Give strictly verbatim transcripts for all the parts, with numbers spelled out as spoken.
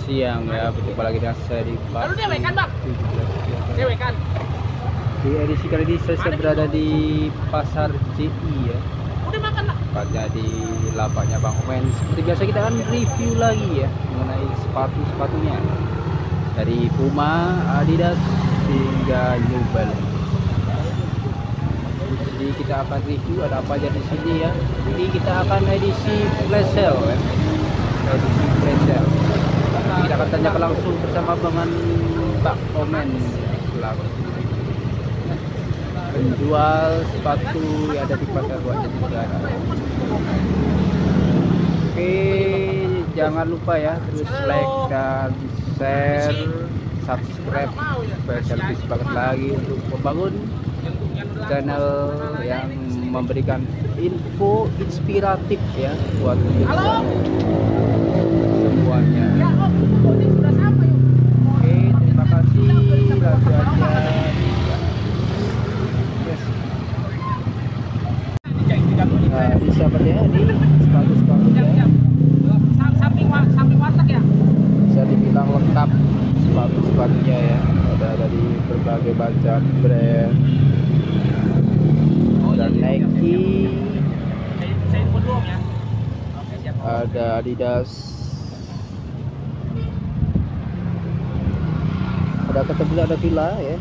siang ya, berjumpa lagi dengan saya di Lalu dewe kan bang? Dewe kan? Di edisi kali ini saya, saya berada di Pasar J I ya. Udah makan lah. Tepatnya di lapaknya Bang Omen. Seperti biasa kita akan review lagi ya mengenai sepatu-sepatunya. Dari Puma, Adidas hingga New Balance. Jadi kita akan review ada apa aja di sini ya. Jadi kita akan edisi flash sale ya. Edisi flash sale. Kita akan tanyakan langsung bersama dengan Pak Omen selaku penjual sepatu yang ada di Pasar Buah Jatinegara. Oke, jangan lupa ya terus like dan share, subscribe supaya saya lebih semangat lagi untuk membangun channel yang memberikan info inspiratif ya buat semuanya. Oke, terima kasih. Langsung aja. Nah, bisa ya di sepatu-sepatunya. Samping samping warteg ya. Bisa dibilang lengkap sepatu-sepatunya ya. Ada dari berbagai macam brand. Dan Nike. Saya info dulu ya. Ada Adidas. Ada ketemu ada Fila ya.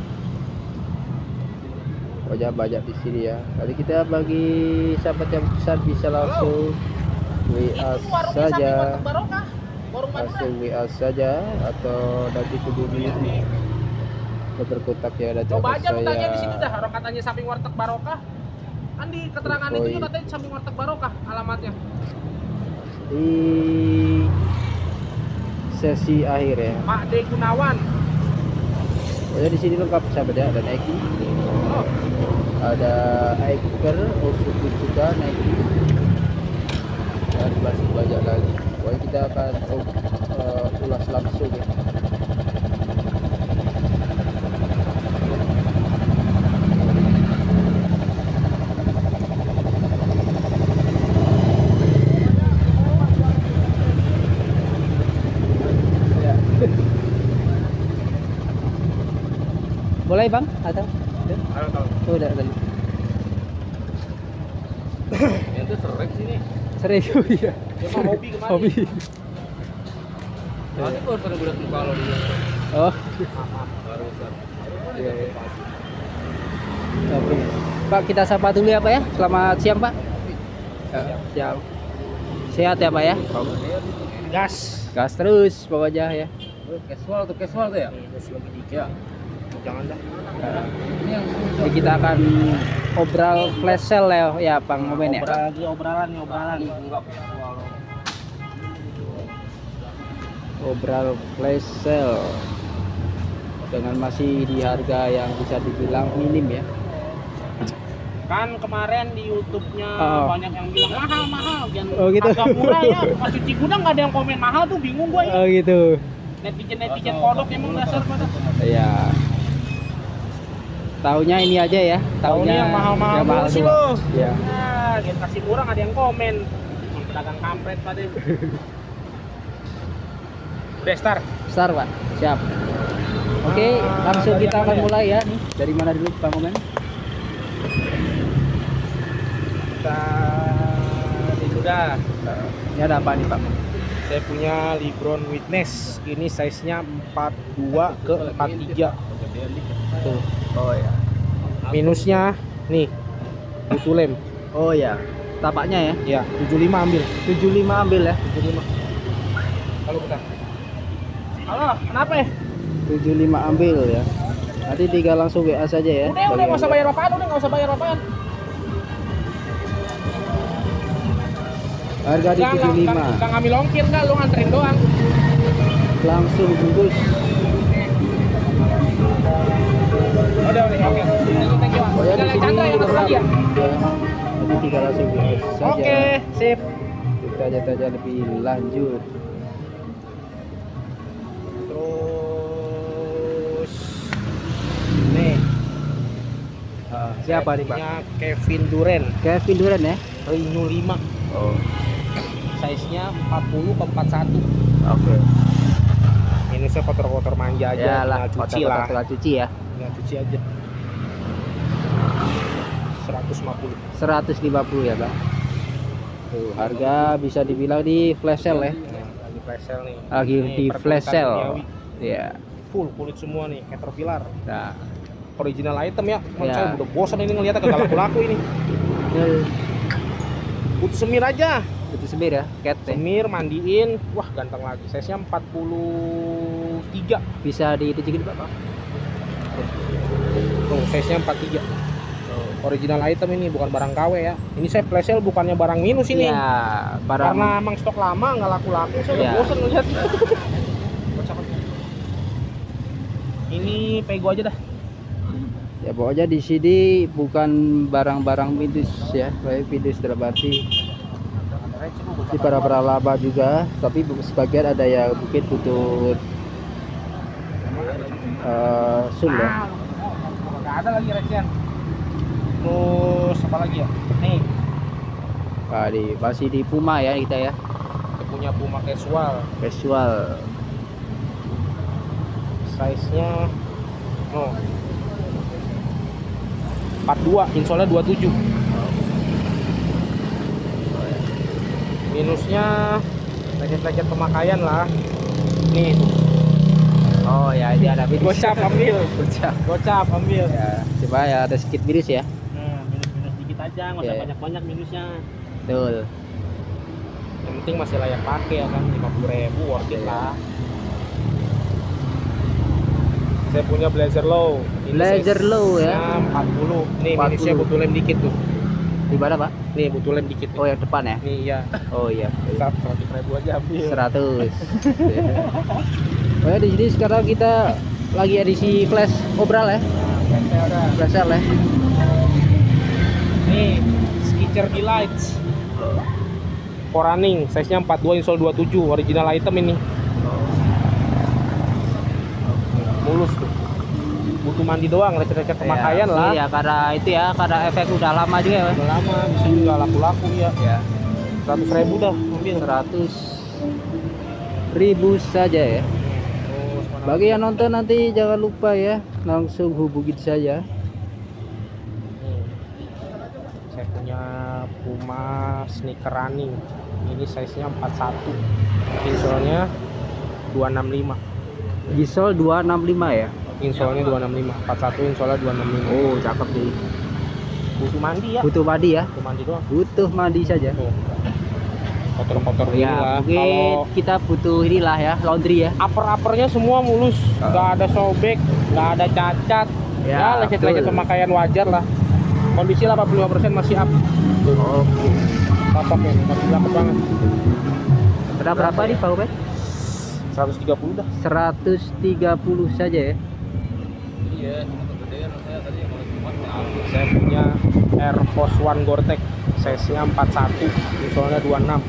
Banyak banyak di sini ya. Tadi kita bagi sahabat yang besar bisa langsung W A saja, langsung W A saja atau nanti hubungi berkontak ya. Ada coba aja lu tanya saya di situ dah, orang katanya samping warteg Barokah. Kan di keterangan itu juga katanya samping warteg Barokah alamatnya. Di sesi akhir ya. Pak D Gunawan. Oh ya, di sini lengkap sahabat ya. Ada Nike. Oh. Ada Hiker, Osuku juga Nike, dan masih banyak lagi. Pokoknya kita akan uh, ulas langsung ya. Ya. Boleh bang atau? Oh, udah tadi. Itu sering sini. Sering ya. Dia mau hobi kemarin. Hobi. Nanti baru pada budak kalau dia. Oh. Baru besar. Iya, iya. Oke. Pak, kita sapa dulu ya Pak ya. Selamat siang Pak. Ya, siang. Sehat ya Pak ya. Gas. Gas terus pokoknya ya. Casual tuh casual tuh ya. Ya. Jangan dah. Nah, jadi kita akan obral flash sale ya, ya Bang Omen ya. Obral lagi obralan nih obralan. Obral flash sale dengan masih di harga yang bisa dibilang minim ya. Kan kemarin di YouTube-nya Oh. banyak yang bilang mahal mahal, jangan Oh, gitu. agak murah ya. Pas cuci gudang nggak ada yang komen mahal tuh, bingung gua Oh ya. gitu. Netizen netizen kodok emang dasar pada. Ya. Taunya ini aja ya. Taunya yang mahal-mahal yang mahal sih doang. lo. Ya. Nah, kita kasih murah nggak ada yang komen. Emang pedagang kampret pada. Udah start. Besar Pak. Siap. Oke, Ah, langsung dari kita yang akan mana ya? mulai ya. Nih, dari mana dulu Bang Omen? Kita itu dah. Ini ada apa nih Pak? Saya punya Libron Witness. Ini size-nya empat puluh dua ke empat puluh tiga. Tuh. Oh ya. Minusnya nih. Butuh lem. Oh ya. Tapaknya ya. Ya, tujuh puluh lima ambil. tujuh puluh lima ambil ya. tujuh puluh lima. Halo, bentar. Halo, kenapa ya? tujuh puluh lima ambil ya. Nanti tinggal langsung W A saja ya. Udah, udah nggak usah bayar apaan, udah nggak usah bayar apaan. Harga di tujuh puluh lima. Nggak ngambil ongkir nggak, lu nganterin doang. Langsung bungkus. Udah, udah, oke. Thank you. Oh ya, di Tinggal sini Chandra yang lengkap. lagi ya. Ya. Nanti tinggal langsung W A saja. Oke, sip. Kita tanya-tanya lebih lanjut. Terus nih. Ah, siapa nih Pak? Punya Kevin Durant. Kevin Durant ya. Renew lima. Oh. Size-nya empat puluh ke empat puluh satu. Oke. minusnya kotor-kotor manja aja, Ya lah, tinggal cuci lah. tinggal cuci ya. Tinggal cuci aja. seratus lima puluh. seratus lima puluh ya, Bang. Tuh, harga bisa dibilang di flash sale ya. Nah, lagi flash sale nih. Lagi Ini di flash perkulitan sale. duniawi. Iya. Full kulit semua nih, Caterpillar. Nah, Original item ya. Man, Ya. saya udah bosan ini ngeliatnya kagak laku-laku ini. ini Butuh semir aja. itu semir ya, cat ya. Semir, mandiin. Wah, ganteng lagi. Size-nya empat puluh tiga. Bisa ditunjukin Pak, Bang. Tuh, size-nya empat puluh tiga. Original item ini, bukan barang K W ya. Ini saya flash sale bukannya barang minus ini. Iya, barang Karena emang stok lama nggak laku-laku, saya udah Ya. bosan ngeliat. Ini pego aja dah. ya pokoknya di sini bukan barang-barang minus ya, kayak minus dalam arti di para para laba juga, tapi sebagian ada yang mungkin butuh uh, sum ya. Nggak ada lagi recian. Terus apa lagi ya? Nih, Nah, di, masih di Puma ya kita ya, kita punya Puma casual. casual. Size-nya oh empat puluh dua, insolnya dua puluh tujuh. Minusnya lecet-lecet pemakaian lah. Nih, Oh ya, ini ada minus. gocap ambil. Gocap. Gocap ambil. Ya, coba ya ada sedikit minus ya. Nah, minus-minus dikit aja, nggak usah Iya. banyak-banyak minusnya. Betul. Yang penting masih layak pakai ya kan, lima puluh ribu worth it lah. Saya punya Blazer Low. Ini Blazer Low ya. size-nya empat puluh. Nih empat puluh. minusnya butuh lem dikit tuh. Di mana, Pak? Nih butuh lem dikit. Oh, yang depan ya. Nih ya. Oh iya. seratus ribu aja ambil. seratus. Oh ya, di sini sekarang kita lagi edisi flash obral ya. Flash sale ya. Nih Skitcher Delights. For running, size-nya empat puluh dua, insole dua puluh tujuh, original item ini. Mulus tuh. Butuh mandi doang, lecet-lecet pemakaian Ya, lah. iya, karena itu ya, karena efek udah lama juga ya. Udah lama, bisa juga laku-laku ya. Ya. seratus ribu dah ambil. seratus ribu saja ya. Terus mana Bagi yang nonton nanti jangan lupa ya, langsung hubungin saja. Nih, saya punya Puma sneaker running. Ini size-nya empat puluh satu, insole-nya dua enam lima. Gisol dua enam lima ya. Insole-nya dua enam lima, empat puluh satu, insole-nya dua enam lima. Oh, cakep sih. Butuh mandi ya. Butuh mandi ya. Butuh mandi doang. Butuh mandi saja. Tuh. Kotor-kotor gini Ya, lah. mungkin Kalau kita butuh inilah ya, laundry ya. upper-uppernya semua mulus, Ah. nggak ada sobek, nggak ada cacat. Ya, Ya, lecet-lecet betul. pemakaian wajar lah. Kondisi delapan puluh lima persen masih up. Oke. Cakep ya, masih cakep banget. Berapa berapa nih Pak Ubed? seratus tiga puluh dah. seratus tiga puluh saja ya. Saya punya Air Force One Gore-Tex, size-nya empat puluh satu, insole-nya dua puluh enam.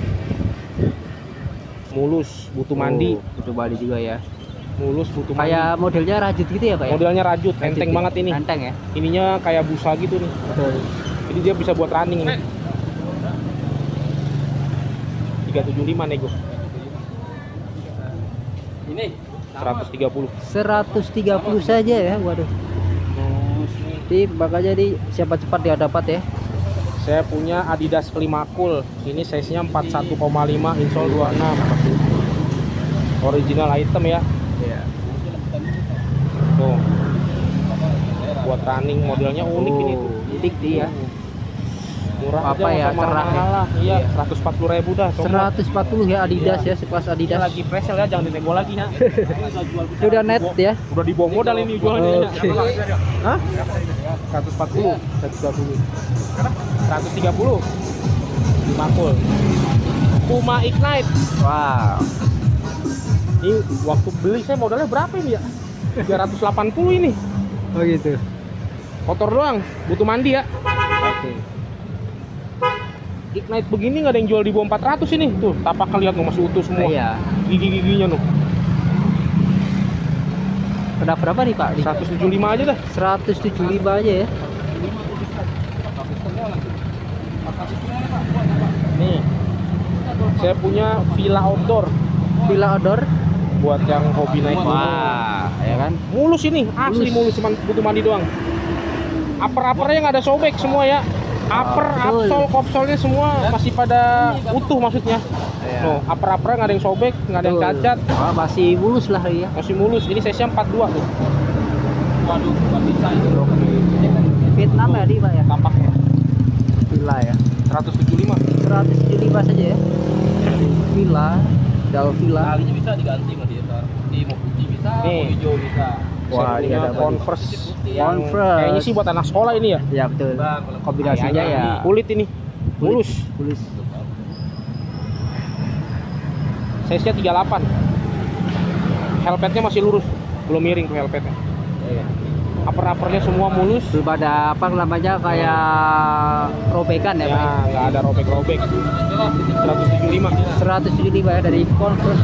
Mulus, butuh mandi, Oh, butuh mandi juga ya. mulus, butuh mandi. Kayak modelnya rajut gitu ya Pak ya? Modelnya rajut, Rajut enteng ya? banget ini. Enteng ya. Ininya kayak busa gitu nih. Betul. Jadi dia bisa buat running ini. tiga tujuh lima nego. Ini seratus tiga puluh. seratus tiga puluh saja ya. Waduh. Terus nih, Jadi makanya di siapa cepat dia dapat ya. saya punya Adidas Climacool. Ini size-nya empat puluh satu koma lima, insole dua puluh enam. Original item ya. Iya. Tuh. Buat running, modelnya unik ini tuh. Unik dia. Murah Apa aja, ya, sama cerah ya? mahal lah. Iya, Iya. seratus empat puluh ribu dah. Coba. seratus empat puluh ya Adidas ya, sekelas Ini Adidas. lagi fresh ya, jangan dinego lagi ya. Sudah net ya. Udah di bawah modal ini jualannya. Oke. Hah? seratus empat puluh, seratus tiga puluh. seratus tiga puluh. Climacool. Puma Ignite. Wow. Ini waktu beli saya modalnya berapa ini ya? tiga ratus delapan puluh ini. Oh gitu. Kotor doang, butuh mandi ya. Oke. Ignite begini nggak ada yang jual di bawah empat ratus ini. Tuh, tapaknya lihat masih utuh semua. Iya. Gigi-giginya tuh. Udah berapa nih Pak? seratus tujuh puluh lima aja dah. seratus tujuh puluh lima aja ya. Nih. Saya punya Villa Outdoor. Villa Outdoor buat yang hobi naik gunung. Wah, ya kan? Mulus ini, asli mulus, cuman butuh mandi doang. Upper-uppernya nggak ada sobek semua ya. Upper, Oh, betul. upsol, kopsolnya semua masih pada utuh maksudnya. Ya. Loh, upper-uppernya nggak ada yang sobek, nggak ada yang Betul. cacat, Oh, masih mulus lah ya. masih mulus. Ini size-nya empat dua tuh. Waduh, nggak bisa itu. Vietnam ya, di Pak ya? Tampaknya Villa ya. seratus tujuh puluh lima. seratus tujuh puluh lima saja ya. Villa, Dal Villa. Talinya bisa diganti sama dia, Tar. Di mau putih bisa, Nih. mau hijau bisa. Wah, Saya ini punya ada Converse yang Converse. kayaknya sih buat anak sekolah ini ya. Ya betul. Bang, kalau Kombinasinya Kayaknya ya. kulit ini mulus. Mulus. Size-nya tiga puluh delapan. Helmetnya masih lurus, belum miring tuh helmetnya. Iya. Upper-uppernya semua mulus. Belum ada apa namanya kayak robekan ya, Ya, Pak. nggak ada robek-robek. seratus tujuh puluh lima. seratus tujuh puluh lima ya dari Converse.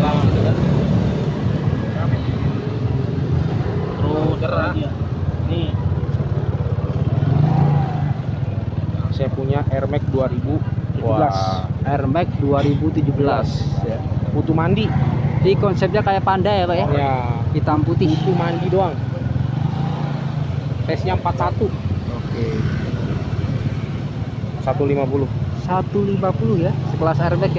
Terus nih. Saya punya Air Max dua ribu tujuh belas. Wah, Air Max dua ribu tujuh belas ya. Butuh mandi. Jadi konsepnya kayak panda ya, Pak ya? Ya, Hitam putih. butuh mandi doang. Tesnya empat puluh satu. Oke. seratus lima puluh. seratus lima puluh ya, sekelas Air Max ya.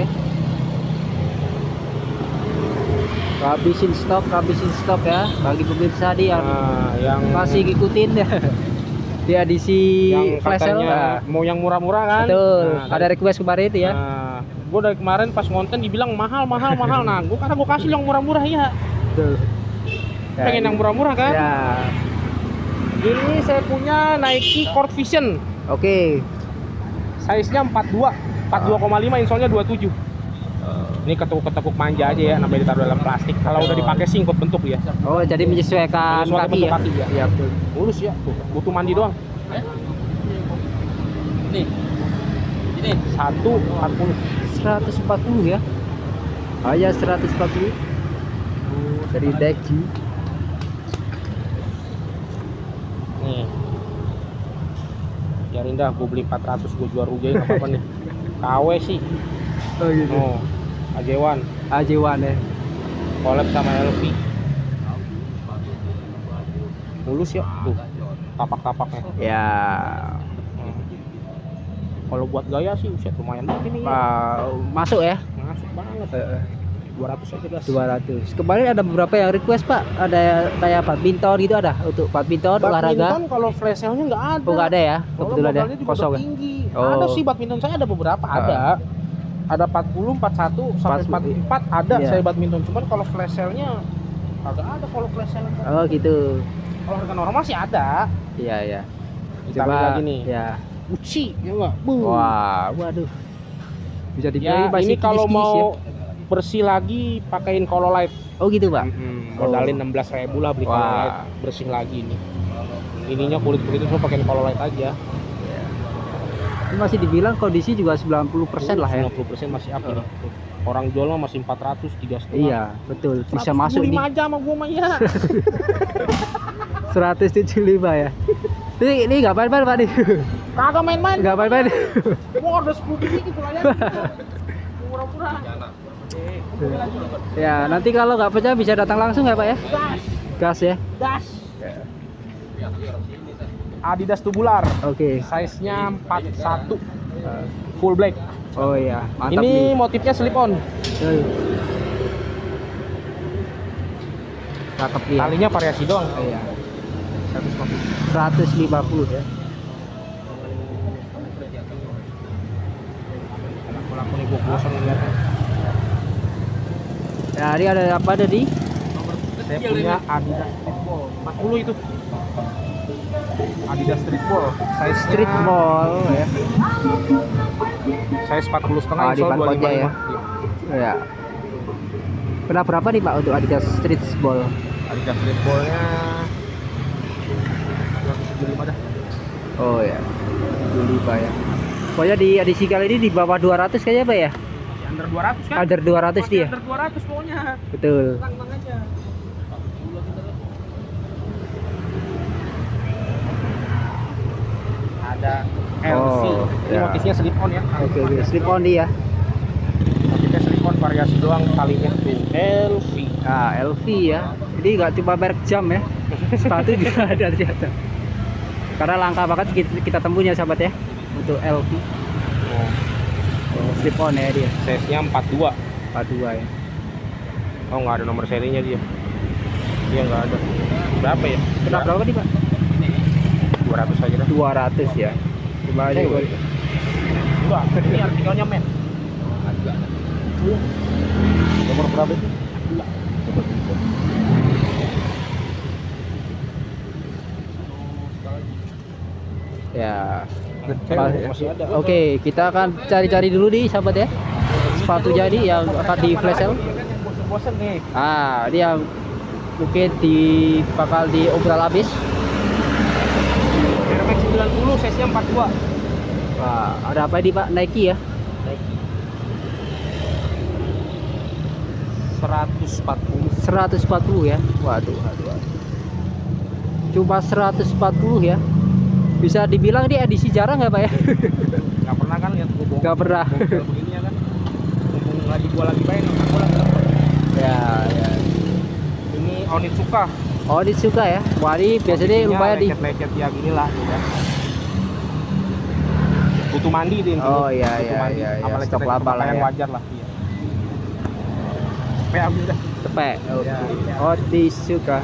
Habisin stok, habisin stok ya bagi pemirsa di yang Nah, yang masih ngikutin ya. Di edisi yang flash sale. katanya Nah, mau yang murah-murah kan? betul. Nah, Ada request kemarin itu ya. Nah, gue dari kemarin pas ngonten dibilang mahal, mahal, mahal. Nah, gue karena gue kasih yang murah-murah ya. Betul. Ya, Pengen yang murah-murah kan? Ya. Ini saya punya Nike Court Vision. Oke. Size-nya empat puluh dua, empat puluh dua koma lima, insole-nya dua puluh tujuh. Ini ketukuk-ketukuk manja aja ya, namanya ditaruh dalam plastik. Kalau udah dipakai sih ikut bentuk ya. Oh, jadi menyesuaikan Menyesuaikan kaki bentuk ya. kaki ya. Iya, betul. Mulus ya, tuh. Butuh mandi doang. Ini. Ini. seratus empat puluh. seratus empat puluh ya. Oh ya, seratus empat puluh. Oh, dari Deji. Nih. Biarin dah, gue beli empat ratus, gue jual rugi nggak apa-apa nih. K W sih. Oh gitu. Oh, Ajewan. Ajewan ya. Collab sama L V. Mulus ya, tuh. Tapak-tapaknya. Ya. Kalau buat gaya sih usia lumayan banget ini. Ya. Pak, masuk ya. Masuk banget. Eh, dua ratus aja gas. dua ratus. Kemarin ada beberapa yang request, Pak. Ada kayak badminton gitu ada untuk badminton, olahraga. Badminton kalau flash sale-nya nggak ada. Oh, nggak ada ya. Soalnya Kebetulan ya. modalnya juga Kosong udah ya. tinggi. Oh. Ada sih badminton saya ada beberapa, ada. Ada empat puluh, empat puluh satu sampai empat puluh empat ada Iya. saya badminton. Cuman kalau flash sale-nya kagak ada kalau flash sale. Oh gitu. Kalau harga normal sih ada. Iya, iya. Kita ambil lagi nih. Ya. Uci, ya enggak? Bu. Wah, waduh. Bisa dibeli Ya, masih ini kalau kinis-kinis mau ya. bersih lagi pakein Cololite. Oh gitu, Pak. Hmm, Oh. modalin enam belas ribu lah beli Wah. Cololite, bersih lagi nih. Ininya kulit-kulit itu pakein Cololite aja. Ini masih dibilang kondisi juga sembilan puluh persen lah ya. sembilan puluh persen masih up ini. Orang jual mah masih empat ratus, tiga koma lima. Iya, betul. Bisa masuk lima nih. aja sama gua mah ya. seratus tujuh puluh lima ya. Ini ini enggak main-main, Pak nih. Kagak main-main. Enggak main-main. Gua order sepuluh biji gitu lah ya. Murah-murah. Ya, nanti kalau nggak percaya bisa datang langsung ya, Pak ya. Gas, Gas ya. gas. Adidas tubular. Oke. Size-nya empat puluh satu. Full black. Oh iya, mantap Ini nih. motifnya slip on. Eh. Cakep nih. ya. Talinya variasi doang. Oh, iya. seratus lima puluh ya. Aku nih gua bosan ngeliatnya. Ya, ini ada apa ada di? Saya punya Adidas Streetball empat puluh itu. Adidas Streetball. Size Street Ball ya. Size empat puluh setengah, Oh, di insole dua puluh barcode-nya lima. ya. Ya. Pernah berapa nih, Pak, untuk Adidas Street Ball? Adidas Streetballnya seratus tujuh puluh lima dah. Oh ya. tujuh puluh lima ya. Pokoknya di edisi kali ini di bawah dua ratus kayaknya, Pak ya? Masih under dua ratus kan? Under dua ratus Masih dia. under dua ratus pokoknya. Betul. Tenang-tenang aja. Ada L V. Oh, Ini ya. motifnya slip on ya. Oke, oke. Slip on dia. Motifnya slip on. slip-on variasi doang talinya tuh L V. Ah, L V ya. Jadi nggak cuma merek jam ya. Sepatu juga ada ternyata. Karena langka banget kita, kita tempuhnya sahabat ya untuk L V. Oh, Oh, slip on ya dia. size-nya empat dua. empat dua ya. Oh, nggak ada nomor serinya dia. Dia nggak ada. Berapa ya? Kenapa berapa nih, Pak? dua ratus aja dah. dua ratus ya. Coba aja. Eh, Enggak, ini artikelnya men. Nomor berapa itu? Ya. Pas- masih ada. Oke, kita akan cari-cari dulu nih sahabat ya. Sepatu jadi yang akan di flash sale. Bosen nih. Ah, ini yang mungkin di bakal diobral habis. Air Max sembilan puluh size-nya empat dua. Wah, ada apa ini Pak? Nike ya? seratus empat puluh. seratus empat puluh ya. Waduh, waduh, waduh. Cuma seratus empat puluh ya. Bisa dibilang ini edisi jarang ya Pak ya? Nggak pernah kan lihat gua bongkar. Nggak pernah. Bongkar begininya kan. Mumpung lagi gua lagi main, aku lagi dapet. Ya, ya. Ini Onitsuka. Oh, disuka ya. Wah, ini biasanya lumayan di. lecet-lecet ya gini lah ya. Butuh mandi itu intinya. Oh, iya, Butuh iya, mandi. iya, iya. Sama Stok lecet-lecet lama lah yang ya. wajar lah. Iya. Sampai ambil dah. Cepet. Oke. Ya, ya. Oh, disuka.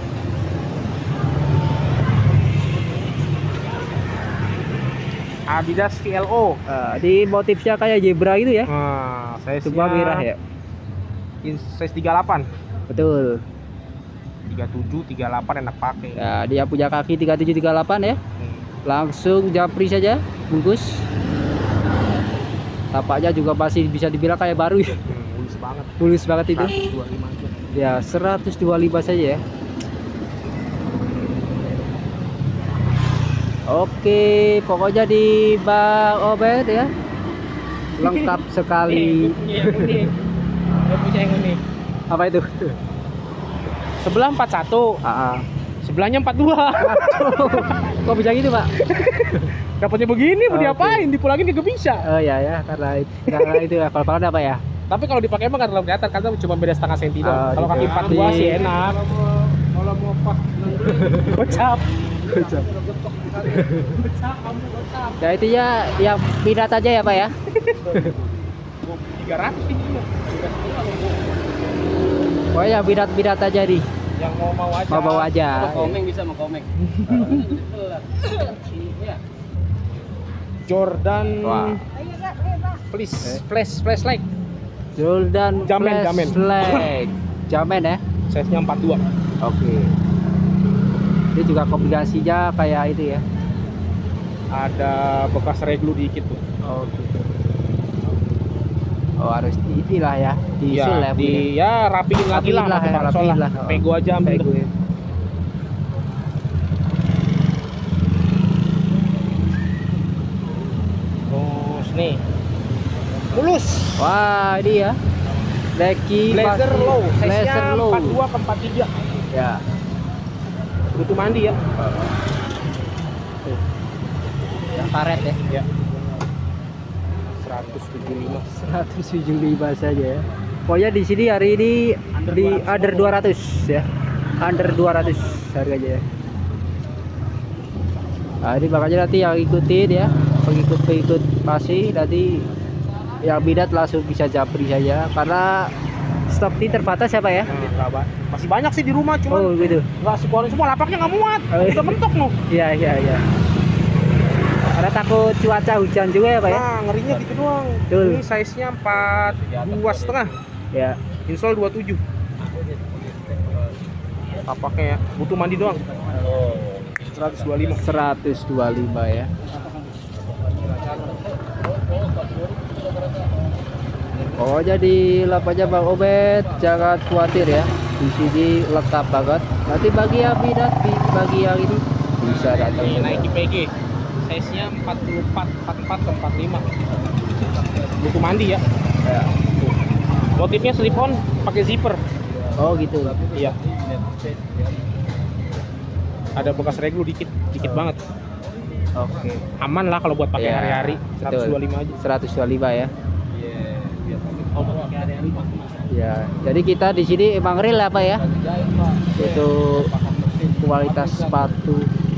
Adidas V L O. Ah, di motifnya kayak zebra gitu ya. Nah, saya Coba merah ya. Size tiga puluh delapan. Betul. tiga puluh tujuh, tiga puluh delapan enak pakai. Ya, dia punya kaki tiga puluh tujuh tiga puluh delapan ya. Hmm. Langsung japri saja, bungkus. Tapaknya juga masih bisa dibilang kayak baru ya. Hmm, mulus banget. Mulus banget itu. seratus dua puluh lima aja. Ya, seratus dua puluh lima saja ya. Oke, pokoknya di Bang Obed ya. Lengkap sekali. Punya yang unik. Dia punya yang unik. Apa itu? Sebelah empat puluh satu, Ah, ah. sebelahnya empat puluh dua. Kok bisa gitu, Pak? Dapatnya begini mau Oke. diapain? Dipulangin juga bisa. Oh ya ya, karena karena itu ya. Kalau apa ya? Tapi kalau dipakai emang nggak terlalu kelihatan karena cuma beda setengah senti doang. Oh, Kalau gitu. kaki empat puluh dua sih Di- enak. Kalau mau pas gocap. Ya itu ya yang minat aja ya, Pak ya. tiga ratus ini. Pokoknya minat-minat aja nih. Yang mau mau aja. Mau bawa aja. Mau komeng bisa mau komeng. Iya. Jordan Wah. Flash Flash Flashlight. Jordan Jamen, jamen. Flashlight. Jamen ya. Size-nya empat puluh dua. Oke. Ini juga kombinasinya kayak itu ya. Ada bekas reglu dikit tuh. Oh, gitu. Oh, harus di inilah ya, diisi Ya, ya. di ya rapiin lagi Rapiin lah, lah, pakai ya, parasol rapiin lah. lah. Pego aja ambil. Pego ya. Terus nih. Mulus. Wah, ini ya. Nike Blazer masih- low, Blazer size-nya low. empat puluh dua ke empat puluh tiga. Ya. Butuh mandi ya. Yang karet ya. Ya. seratus tujuh puluh lima. seratus tujuh puluh lima saja ya. Pokoknya di sini hari ini Under di dua ratus under dua ratus ya. Under dua ratus harganya ya. Nah, ini makanya nanti yang ikutin ya, pengikut-pengikut pasti nanti yang minat langsung bisa japri saja karena stok ini terbatas ya Pak ya. Nah, nggak ba- masih banyak sih di rumah cuma Oh gitu. nggak sekolah semua, lapaknya nggak muat. Oh, iya. Udah mentok loh. Iya iya iya. Karena takut cuaca hujan juga ya Pak ya. Nah, ngerinya gitu doang. Betul. Ini size-nya empat dua setengah. Ya. Insole dua puluh tujuh. Lapaknya ya, butuh mandi doang. seratus dua puluh lima. seratus dua puluh lima ya. Oh jadi lapaknya Bang Obed, jangan khawatir ya. Di sini lengkap banget. Nanti bagi yang minat, di- bagi yang ini bisa datang. Ini juga. Nike P G. Size-nya empat puluh empat, empat puluh empat ke empat puluh lima. Butuh mandi ya. Ya. Motifnya slip on pakai zipper. Oh gitu. Iya. Ada bekas reglu dikit, dikit banget. Oke. Aman lah kalau buat pakai Ya, hari-hari. betul. seratus dua puluh lima aja. seratus dua puluh lima ya. Iya, biar pakai Oh, pakai hari-hari Pak. Ya, jadi kita di sini emang real apa ya? Itu kualitas sepatu.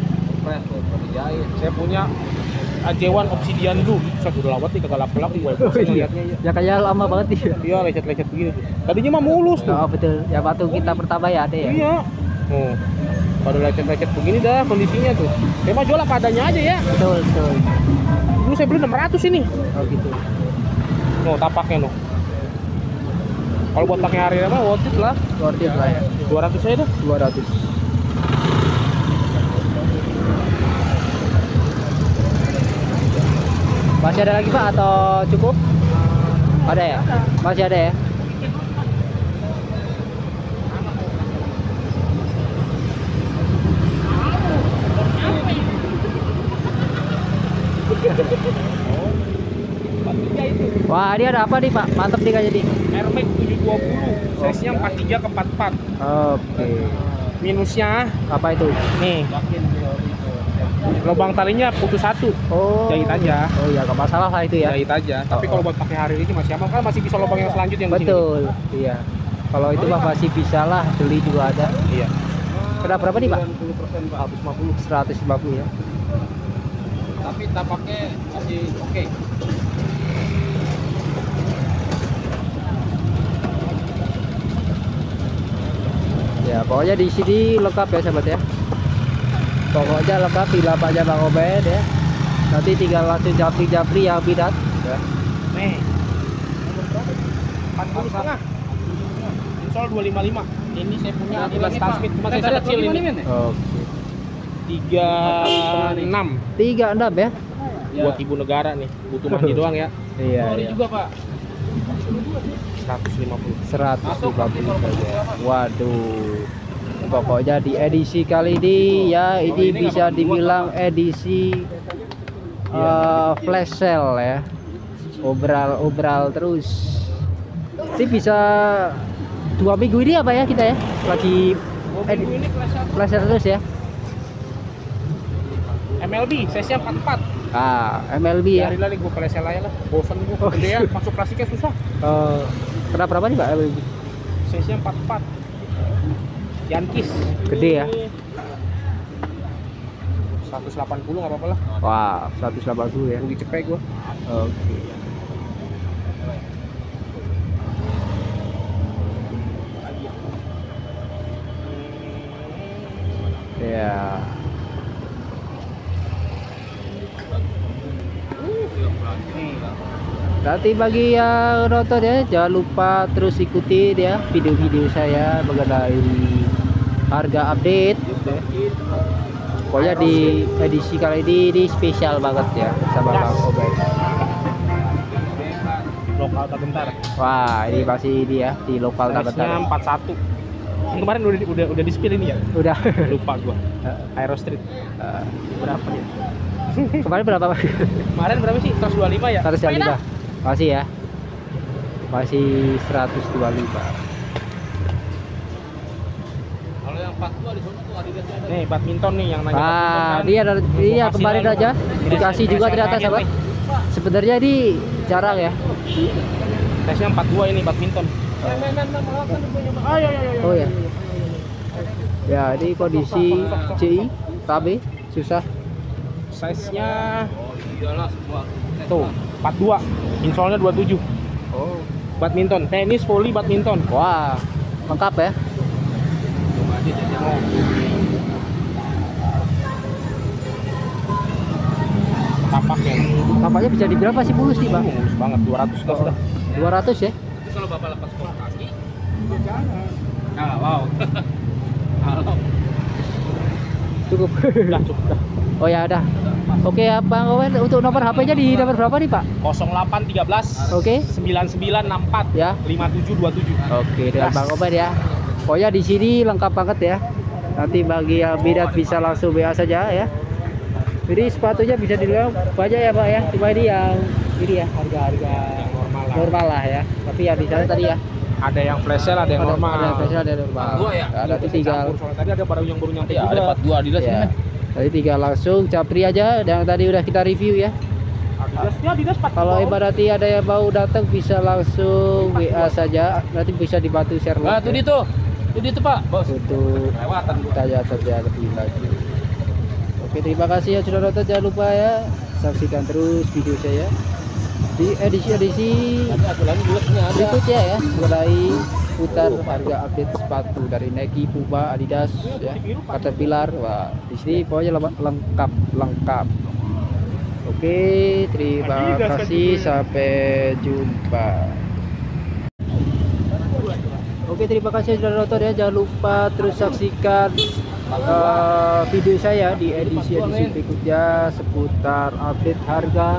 Saya punya J satu Obsidian dulu. Saya udah lawat nih kagak lap-lap nih gue. Lihatnya ya. Ya kayak lama banget nih. Iya, lecet-lecet begini tuh. Tadinya mah mulus tuh. Oh betul. Ya waktu kita pertama ya ada ya. Iya. Oh. Baru lecet-lecet begini dah kondisinya tuh. Saya mah jual apa adanya aja ya. Betul, betul. Dulu saya beli enam ratus ini. Oh gitu. Oh, tapaknya loh. Kalau buat pakai hari apa worth it lah. Worth it lah ya. dua ratus aja dah. dua ratus. Masih ada lagi Pak atau cukup? Ada ya? Masih ada ya? Wah, ini ada apa nih Pak? Mantap nih kayaknya nih. Air Max tujuh dua puluh, size-nya empat tiga ke empat empat. Oke. Minusnya Apa itu? nih. Lubang talinya putus satu. Oh. Jahit aja. Oh iya, nggak masalah lah itu ya. Jahit aja. Tapi kalau buat pakai hari ini masih aman kan masih bisa lubang yang selanjutnya yang di sini. Betul. Iya. Kalau itu mah masih bisa lah, beli juga ada. Iya. Kena berapa nih Pak? seratus lima puluh. seratus lima puluh ya. Tapi tapaknya masih oke. Ya pokoknya di sini lengkap ya sahabat ya. Pokoknya lengkap di lapaknya Bang Obed ya. Nanti tinggal langsung japri-japri yang bidat ya. Nih. empat puluh setengah. Insol dua lima lima. Ini saya punya Adidas Stan Smith, cuma saya kecil ini. Oke. tiga enam. tiga enam ya. Buat ibu negara nih, butuh mandi doang ya. Iya. Ini iya. juga Pak. seratus lima puluh. seratus lima puluh saja. Waduh. Pokoknya di edisi kali ini ya ini bisa dibilang edisi uh, flash sale ya. Obral-obral terus. Ini bisa dua minggu ini apa ya kita ya? Lagi Minggu ini flash sale terus ya. M L B, size-nya empat empat. Ah, M L B ya. Dari lagi gue flash sale aja lah. Bosan gue Oh, gede ya, gitu. masuk plastiknya susah. Uh, kena berapa nih Pak M L B? Size-nya empat empat. Yankis. Gede ya. seratus delapan puluh nggak apa-apa lah. Wah, seratus delapan puluh ya. Rugi cepet gue. Oke. Ya. Nanti bagi yang nonton ya, jangan lupa terus ikuti ya video-video saya mengenai harga update. Pokoknya di edisi kali ini ini spesial banget ya sama Bang Obed. Lokal tak bentar. Wah, ini masih ini ya di lokal Size-nya Tabentar. empat satu. Yang kemarin udah udah udah di spill ini ya. Udah. Lupa gua. Aero Street. Eh, Berapa ya? kemarin berapa Pak? Kemarin berapa sih? seratus dua puluh lima ya? seratus dua puluh lima. Masih ya. Masih seratus dua puluh lima. Kalau yang empat dua di sana tuh Adidas ada. Nih badminton nih yang nanya Ah, badminton kan. dia ada iya Gua kemarin kasih aja lah. dikasih juga ternyata Size-nya sahabat. nih. Sebenarnya ini jarang ya. Size-nya empat dua ini badminton. Oh iya iya iya. Oh ya. Ya, ini kondisi C I K B susah. Size-nya Iyalah semua. tuh empat dua. Insolnya dua puluh tujuh. Oh. Badminton, tenis, volley, badminton. Wah, lengkap ya. Tapaknya. Tampaknya bisa dibilang masih mulus nih, Pak. Mulus banget dua ratus gas dah. dua ratus ya. Tapi kalau Bapak lepas kos kaki, nah, wow. Halo. Cukup. Udah cukup dah. Oh ya, udah. Oke, ya, Bang Owen, untuk nomor H P-nya di nomor berapa nih, Pak? nol delapan tiga belas Oke. sembilan sembilan enam empat Ya. lima tujuh dua tujuh. Oke, dengan Bang Owen ya. Pokoknya di sini lengkap banget ya. Nanti bagi yang bidat bisa langsung W A saja ya. Jadi sepatunya bisa dilihat banyak ya, Pak ya. Cuma ini yang ini ya harga-harga Normal lah. normal lah ya. Tapi yang di sana tadi ya Ada yang flash sale, ada yang normal. Ada yang spesial, ada yang normal. Dua ya? Ada tuh tinggal. Campur, soalnya tadi ada baru yang baru nyampe Ya, ada juga. empat dua Adidas Ya. ini. Tadi tinggal langsung capri aja yang tadi udah kita review ya. Harga Adidasnya Adidas empat Kalau ibaratnya ada yang mau datang bisa langsung W A saja, nanti bisa dibantu share Nah, tuh link di tuh. Tuh di tuh, Pak. Bos. untuk Kelewatan gua. tanya saja lebih lanjut. Oke, terima kasih ya sudah nonton. Jangan lupa ya saksikan terus video saya di edisi-edisi Ada satu lagi bulatnya ada. berikutnya ya, mulai putar harga update sepatu dari Nike, Puma, Adidas ya, Caterpillar. Wah, di sini pokoknya lem- lengkap lengkap. Oke, terima kasih, sampai jumpa. Oke, terima kasih sudah nonton ya. Jangan lupa terus saksikan uh, video saya di edisi-edisi berikutnya seputar update harga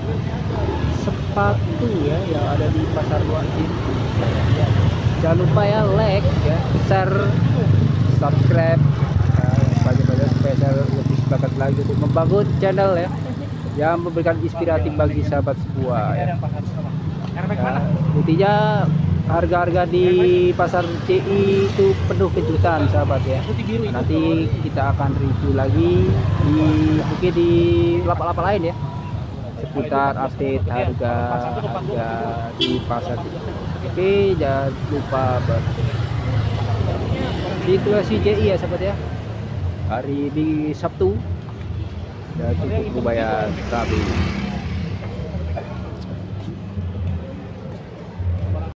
sepatu ya yang ada di pasar luar ini. Jangan lupa ya like ya, share, subscribe uh, banyak-banyak supaya saya lebih semangat lagi untuk membangun channel ya yang memberikan inspiratif bagi sahabat semua ya. Nah, intinya harga-harga di pasar C I itu penuh kejutan sahabat ya. Nanti kita akan review lagi di mungkin di lapak-lapak lain ya seputar update harga harga di pasar. Oke, jangan lupa situasi C I ya sahabat ya. Hari di Sabtu dan cukup lumayan ramai.